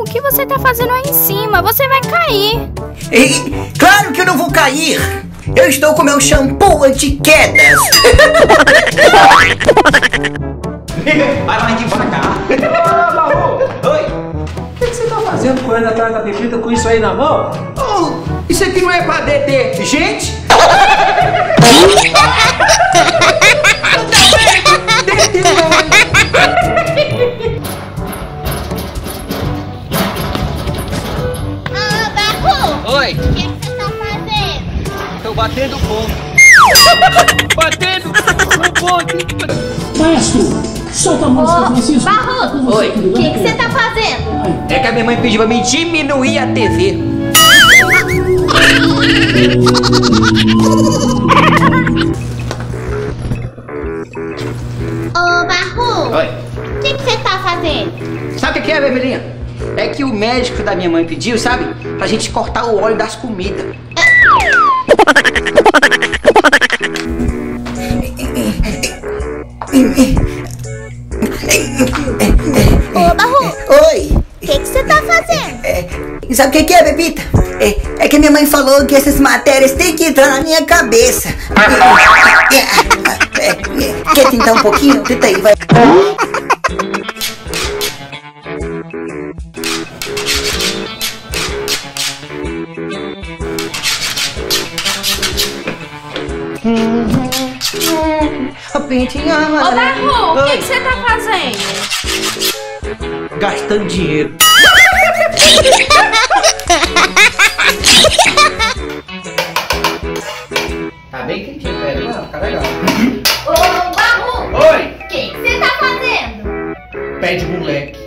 que você tá fazendo aí em cima? Você vai cair. Claro que eu não vou cair. Eu estou com meu shampoo anti-quedas. Vai de embora cá. Oi. O que você tá fazendo correndo atrás da bebida com isso aí na mão? Oh, isso aqui não é pra deter gente? Barro! Oi. O que você tá fazendo? Tô batendo ponto. Batendo no ponto. Maestro, solta a música, Francisco. Barro! Oi. O que você tá fazendo? É que a minha mãe pediu pra mim diminuir a TV. Ô, Barro! Oi. O que você tá fazendo? Sabe o que é, Bebelinha? É que o médico da minha mãe pediu, sabe? Pra gente cortar o óleo das comidas. Ô, Barro! Oi. O que você tá fazendo? Sabe o que é, Bebita? É que minha mãe falou que essas matérias têm que entrar na minha cabeça. Quer tentar um pouquinho? Tenta aí, vai. Ô, Barro! O que você tá fazendo? Gastando dinheiro. Tá bem quentinho, velho. Fica legal. Ô, Barro! Oi. O que você tá fazendo? Pé de moleque.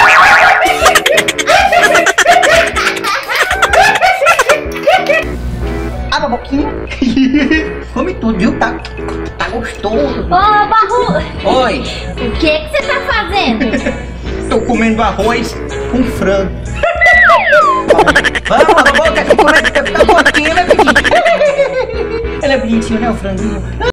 Abre a boquinha. Come tudo, viu? Tá gostoso. Ô, Barro! Oi. O que você tá fazendo? Tô comendo arroz com frango. Vamos, a boca, tá bonitinho, né, bonitinho? Ele é bonitinho, né, o franguinho?